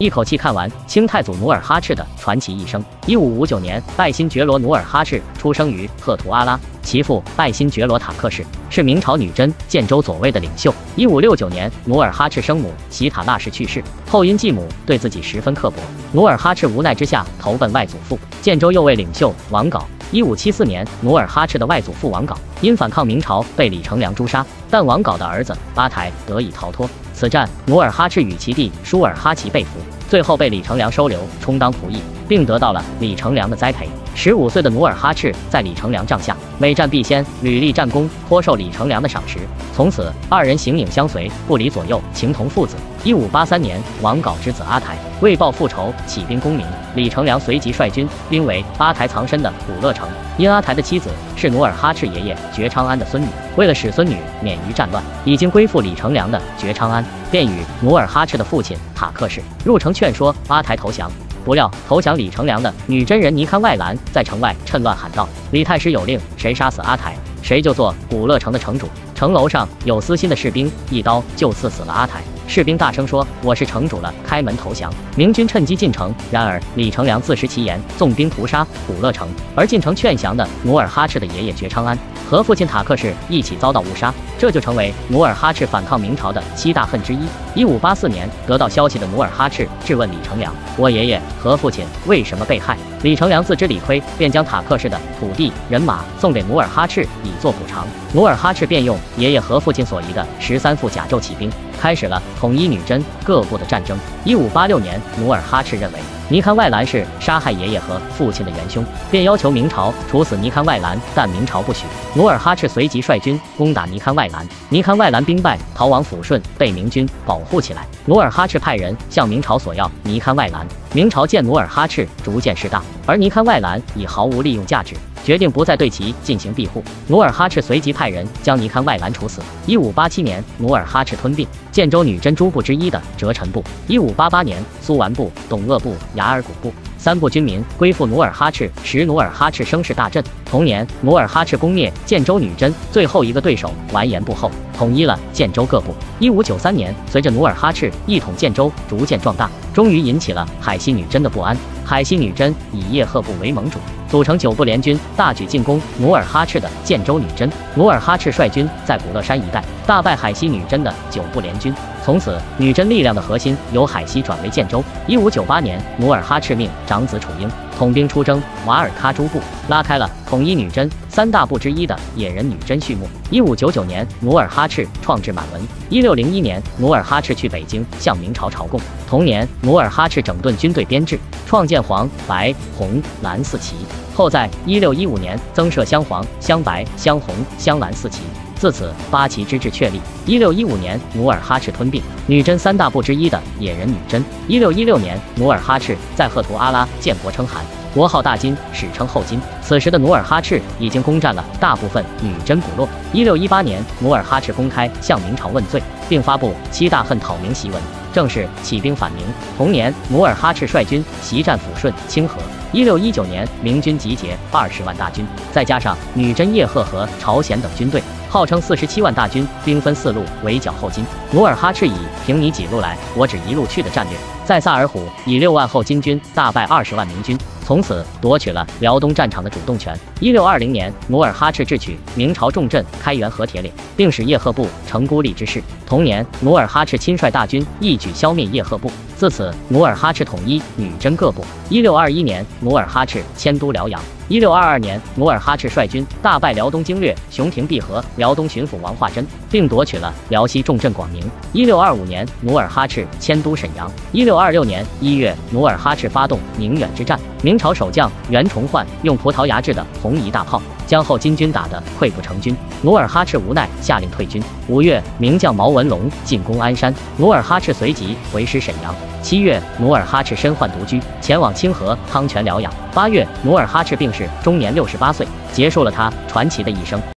一口气看完清太祖努尔哈赤的传奇一生。1559年，拜辛觉罗努尔哈赤出生于赫图阿拉，其父拜辛觉罗塔克氏是明朝女真建州左卫的领袖。1569年，努尔哈赤生母喜塔腊氏去世后，因继母对自己十分刻薄，努尔哈赤无奈之下投奔外祖父建州右卫领袖王杲。1574年，努尔哈赤的外祖父王杲因反抗明朝被李成梁诛杀，但王杲的儿子阿台得以逃脱。此战，努尔哈赤与其弟舒尔哈齐被俘，最后被李成梁收留，充当仆役，并得到了李成梁的栽培。15岁的努尔哈赤在李成梁帐下每战必先，屡立战功，颇受李成梁的赏识。从此，二人形影相随，不离左右，情同父子。1583年，王杲之子阿台为报复仇，起兵攻明，李成梁随即率军兵围阿台藏身的古勒城。因阿台的妻子是努尔哈赤爷爷觉昌安的孙女，为了使孙女免于战乱，已经归附李成梁的觉昌安便与努尔哈赤的父亲塔克氏入城劝说阿台投降。不料投降李成梁的女真人尼堪外兰在城外趁乱喊道：“李太师有令，谁杀死阿台，谁就做古勒城的城主。”城楼上有私心的士兵一刀就刺死了阿台。士兵大声说：“我是城主了，开门投降！”明军趁机进城，然而李成梁自食其言，纵兵屠杀古勒城。而进城劝降的努尔哈赤的爷爷觉昌安和父亲塔克氏一起遭到误杀，这就成为努尔哈赤反抗明朝的7大恨之一。1584年，得到消息的努尔哈赤质问李成梁：“我爷爷和父亲为什么被害？”李成梁自知理亏，便将塔克氏的土地、人马送给努尔哈赤以作补偿。努尔哈赤便用爷爷和父亲所遗的13副甲胄起兵，开始了统一女真各部的战争。1586年，努尔哈赤认为尼堪外兰是杀害爷爷和父亲的元凶，便要求明朝处死尼堪外兰，但明朝不许。努尔哈赤随即率军攻打尼堪外兰，尼堪外兰兵败，逃往抚顺，被明军保护起来。努尔哈赤派人向明朝索要尼堪外兰，明朝见努尔哈赤逐渐势大，而尼堪外兰已毫无利用价值，决定不再对其进行庇护。努尔哈赤随即派人将尼堪外兰处死。1587年，努尔哈赤吞并建州女真诸部之一的哲臣部。1588年，苏完部、董鄂部、雅尔古部3部军民归附努尔哈赤，使努尔哈赤声势大振。同年，努尔哈赤攻灭建州女真最后一个对手完颜部后，统一了建州各部。1593年，随着努尔哈赤一统建州逐渐壮大，终于引起了海西女真的不安。海西女真以叶赫部为盟主，组成9部联军，大举进攻努尔哈赤的建州女真。努尔哈赤率军在古勒山一带大败海西女真的9部联军，从此女真力量的核心由海西转为建州。1598年，努尔哈赤命长子楚英统兵出征瓦尔喀诸部，拉开了统一女真3大部之一的野人女真序幕。1599年，努尔哈赤创制满文。1601年，努尔哈赤去北京向明朝朝贡。同年，努尔哈赤整顿军队编制，创建黄、白、红、蓝4旗，后在1615年增设镶黄、镶白、镶红、镶蓝4旗。自此8旗之制确立。1615年，努尔哈赤吞并女真3大部之一的野人女真。1616年，努尔哈赤在赫图阿拉建国称汗，国号大金，史称后金。此时的努尔哈赤已经攻占了大部分女真部落。1618年，努尔哈赤公开向明朝问罪，并发布7大恨讨明檄文，正式起兵反明。同年，努尔哈赤率军袭占抚顺、清河。1619年，明军集结20万大军，再加上女真叶赫和朝鲜等军队，号称47万大军，兵分4路围剿后金。努尔哈赤以凭你几路来，我只一路去的战略，在萨尔浒以6万后金军大败20万明军，从此夺取了辽东战场的主动权。1620年，努尔哈赤智取明朝重镇开元和铁岭，并使叶赫部成孤立之势。同年，努尔哈赤亲率大军一举消灭叶赫部，自此努尔哈赤统一女真各部。1621年，努尔哈赤迁都辽阳。1622年，努尔哈赤率军大败辽东经略熊廷弼和辽东巡抚王化贞，并夺取了辽西重镇广宁。1625年，努尔哈赤迁都沈阳。1626年1月，努尔哈赤发动宁远之战，明朝守将袁崇焕用葡萄牙制的红夷大炮将后金军打得溃不成军，努尔哈赤无奈下令退军。5月，名将毛文龙进攻鞍山，努尔哈赤随即回师沈阳。7月，努尔哈赤身患独居，前往清河汤泉疗养。8月，努尔哈赤病逝，终年68岁，结束了他传奇的一生。